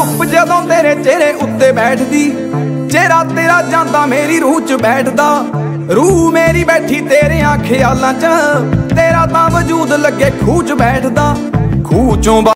ਧੁੱਪ ਜਦੋਂ ਤੇਰੇ ਚਿਹਰੇ ਉੱਤੇ ਬੈਠਦੀ, ਚਿਹਰਾ ਤੇਰਾ ਜਾਂਦਾ ਮੇਰੀ ਰੂਹ 'ਚ ਬੈਠਦਾ। ਰੂਹ ਮੇਰੀ ਬੈਠੀ ਤੇਰਿਆਂ ਖਿਆਲਾਂ 'ਚ, ਤੇਰਾ ਤਾਂ ਵਜੂਦ ਲੱਗੇ ਖੂਹ 'ਚ ਬੈਠਦਾ। ਖੂਹ 'ਚੋਂ